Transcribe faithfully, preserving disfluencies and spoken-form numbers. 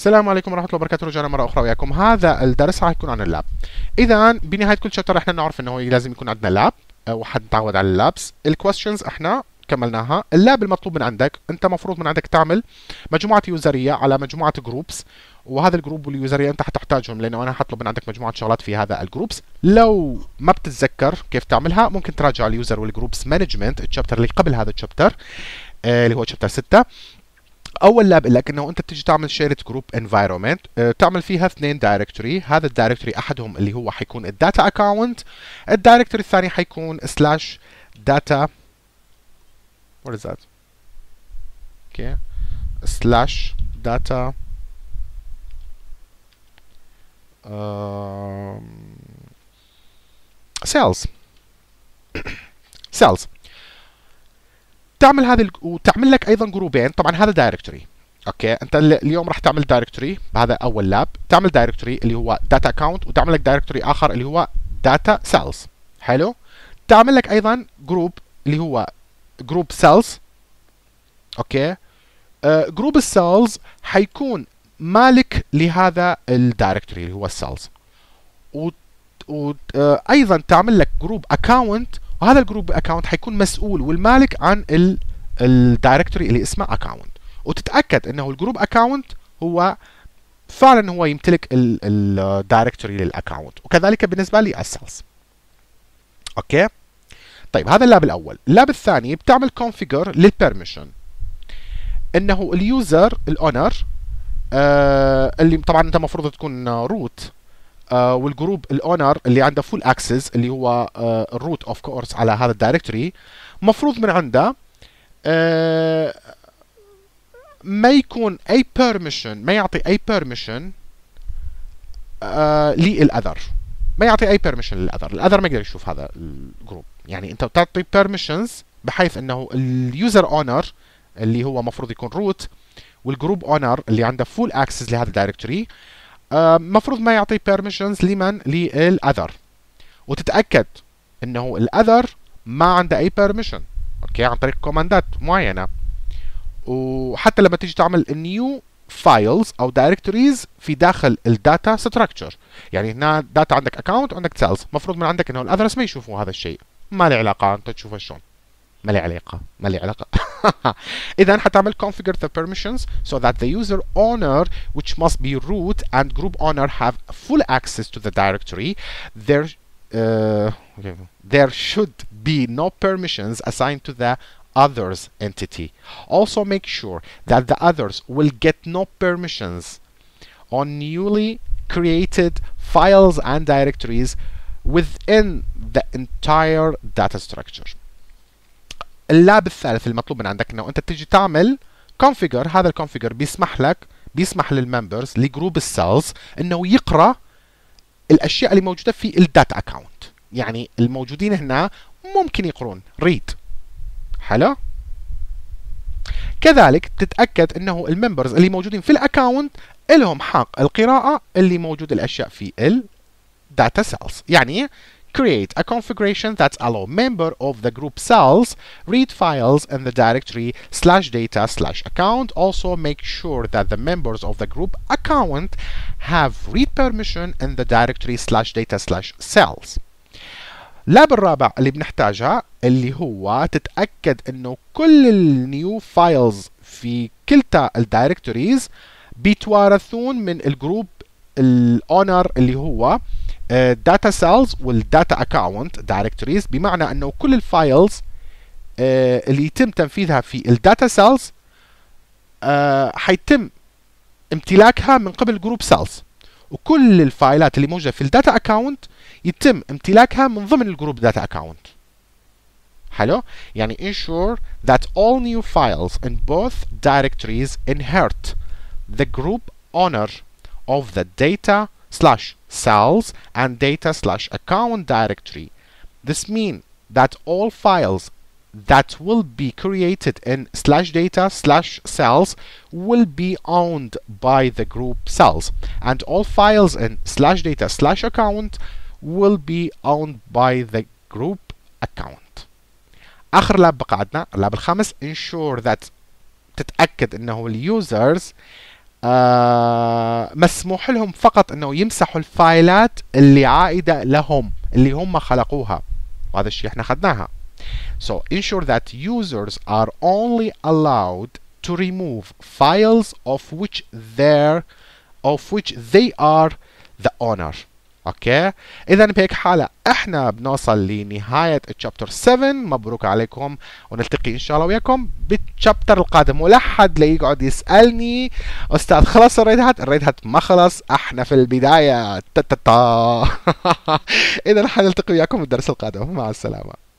السلام عليكم ورحمة الله وبركاته. رجعنا مرة أخرى وياكم. هذا الدرس راح يكون عن اللاب. إذا بنهاية كل شابتر احنا نعرف إنه لازم يكون عندنا لاب وحد نتعود على اللابس. الكويستشنز احنا كملناها. اللاب المطلوب من عندك، أنت مفروض من عندك تعمل مجموعة يوزرية على مجموعة جروبس، وهذا الجروب واليوزرية أنت حتحتاجهم لأنه أنا حطلب من عندك مجموعة شغلات في هذا الجروبس. لو ما بتتذكر كيف تعملها ممكن تراجع اليوزر والجروبس مانجمنت الشابتر اللي قبل هذا الشابتر آه اللي هو شابتر ستة. اول لاب لك انه انت بتيجي تعمل شيرت جروب انفايرمنت، تعمل فيها اثنين دايركتوري. هذا الدايركتوري احدهم اللي هو حيكون الداتا اكاونت، الدايركتوري الثاني حيكون سلاش داتا what is that okay slash data um, sales sales. تعمل هذه وتعمل لك ايضا جروبين. طبعا هذا دايركتوري، اوكي. انت اليوم راح تعمل دايركتوري بهذا اول لاب، تعمل دايركتوري اللي هو داتا اكاونت، وتعمل لك دايركتوري اخر اللي هو داتا سيلز. حلو. تعمل لك ايضا جروب اللي هو جروب سيلز، اوكي. آه جروب السيلز حيكون مالك لهذا الدايركتوري اللي هو السيلز، وايضا آه تعمل لك جروب اكاونت، وهذا الجروب اكاونت حيكون مسؤول والمالك عن الدايركتوري اللي اسمه اكاونت، وتتاكد انه الجروب اكاونت هو فعلا هو يمتلك الدايركتوري للاكاونت، وكذلك بالنسبه للسيلز. اوكي. طيب هذا اللاب الاول. اللاب الثاني بتعمل كونفيجر للبرميشن، انه اليوزر الاونر آه اللي طبعا انت المفروض تكون روت آه والجروب الاونر اللي عنده فول اكسس اللي هو الروت اوف كورس على هذا الدايركتوري، مفروض من عنده آه ما يكون اي بيرميشن، ما يعطي اي بيرميشن آه للاذر، ما يعطي اي بيرميشن للاذر. الاذر ما يقدر يشوف هذا الجروب. يعني انت بتعطي بيرميشنز بحيث انه اليوزر اونر اللي هو مفروض يكون روت والجروب اونر اللي عنده فول اكسس لهذا الدايركتوري مفروض ما يعطي بيرميشنز لمن للاذر، وتتاكد انه الاذر ما عنده اي بيرميشن، اوكي، عن طريق كوماندات معينه. وحتى لما تيجي تعمل نيو فايلز او دايركتوريز في داخل الداتا ستراكشر، يعني هنا داتا عندك اكونت وعندك سيلز، مفروض من عندك انه الاذرس ما يشوفوا هذا الشيء. ما له علاقه انت تشوفه شلون، ما له علاقه ما له علاقه اذا حتعمل configure the permissions so that the user owner which must be root and group owner have full access to the directory. There uh, there should be no permissions assigned to the others entity. Also make sure that the others will get no permissions on newly created files and directories within the entire data structure. اللاب الثالث المطلوب من عندك انه انت تيجي تعمل configure. هذا الكونفيجر بيسمح لك بيسمح للممبرز لجروب السيلز انه يقرا الاشياء اللي موجوده في الداتا اكاونت، يعني الموجودين هنا ممكن يقرون read. حلو. كذلك تتاكد انه الممبرز اللي موجودين في الاكاونت لهم حق القراءه اللي موجود الاشياء في الداتا سيلز. يعني create a configuration that allow member of the group cells read files in the directory slash data slash account. Also make sure that the members of the group account have read permission in the directory slash data slash cells. اللاب الرابع اللي بنحتاجها اللي هو تتأكد انه كل النيو فايلز في كلتا الدايركتوريز بيتوارثون من الجروب الاونر اللي هو داتا سيلز والداتا اكاونت دايركتوريز، بمعنى انه كل الفايلز uh, اللي يتم تنفيذها في الداتا سيلز uh, حيتم امتلاكها من قبل جروب سيلز، وكل الفايلات اللي موجوده في الداتا اكاونت يتم امتلاكها من ضمن الجروب داتا اكاونت. حلو. يعني ensure that all new files in both directories inherit the group owner of the data slash cells and data slash account directory. This means that all files that will be created in slash data slash cells will be owned by the group cells, and all files in slash data slash account will be owned by the group account. آخر لاب بقى عندنا اللاب الخامس. ensure that تتأكد انه اليوزرز آه مسموح لهم فقط انه يمسحوا الفايلات اللي عائدة لهم، اللي هم خلقوها، وهذا الشيء احنا اخذناها. So ensure that users are only allowed to remove files of which they of which they are the owner. اوكي، اذا بهيك حاله احنا بنوصل لنهايه الشابتر سبعة. مبروك عليكم، ونلتقي ان شاء الله وياكم بالشابتر القادم. ولا حد ليقعد يسالني استاذ خلص الريد هات، الريد هات ما خلص، احنا في البدايه. تا تا تا. اذا حنلتقي وياكم بالدرس القادم، مع السلامه.